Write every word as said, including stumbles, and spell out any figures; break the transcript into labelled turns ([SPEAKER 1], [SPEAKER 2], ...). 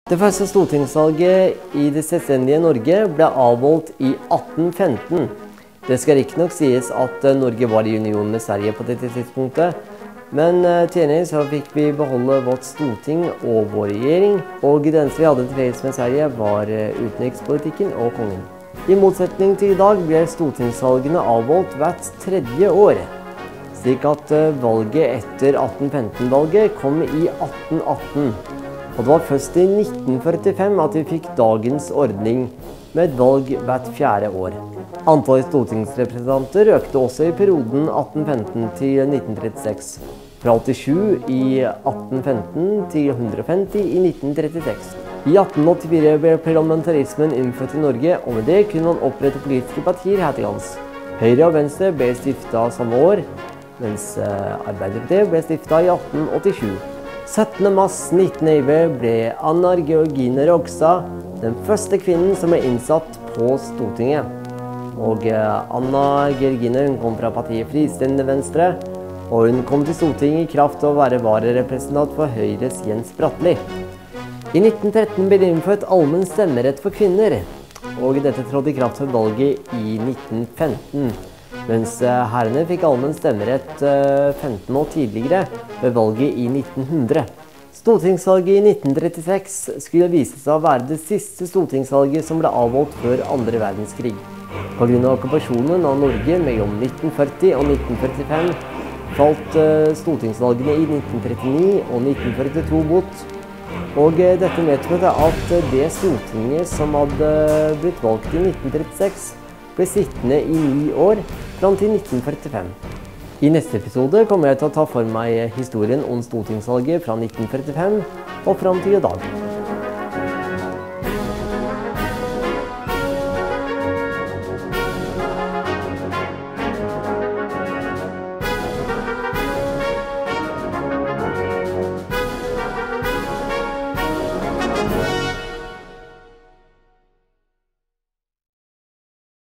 [SPEAKER 1] Det første stortingsvalget i det selvstendige Norge ble avholdt i atten femten. Det skal ikke nok sies at Norge var i union med Sverige på dette tidspunktet, men tjener så fikk vi beholde vårt storting og vår regjering, og det eneste vi hadde til felles med Sverige var utenrikspolitikken og kongen. I motsetning til i dag ble stortingsvalgene avholdt hvert tredje år, slik at valget etter atten femten-valget kom i atten atten. Og det var først i nitten førtifem at vi fikk dagens ordning med et valg hvert fjerde år. Antallet stortingsrepresentanter økte også i perioden atten femten til nitten trettiseks. Fra åttisju i atten femten til ett hundre og femti i nitten trettiseks. I atten åttifire ble parlamentarismen innført i Norge, og med det kunne man opprette politiske partier her til lands. Høyre og Venstre ble stiftet samme år, mens Arbeiderpartiet ble stiftet i atten åttisju. syttende mars nitten elleve ble Anna Georgine Rogstad den første kvinnen som ble innsatt på Stortinget. Og Anna Georgine kom fra partiet Fristendig Venstre, og hun kom til Stortinget i kraft av å være vararepresentant for Høyres Jens Bratlie. I nitten tretten ble det innført allmenn stemmerett for kvinner, og dette trådte i kraft for valget i nitten femten. Mens herrene fikk allmenn stemmerett femten år tidligere ved valget i nitten hundre. Stortingsvalget i nitten trettiseks skulle vise seg å være det siste stortingsvalget som ble avholdt før andre verdenskrig. På grunn av okkupasjonen av Norge mellom nitten førti og nitten førtifem falt stortingsvalgene i nitten trettini og nitten førtito bort. Og dette medførte at det Stortinget som hadde blitt valgt i nitten trettiseks ble sittende i ni år, fram til nitten førtifem. I neste episode kommer jeg til å ta for meg historien om stortingsvalget fra nitten førtifem og fram til i dag.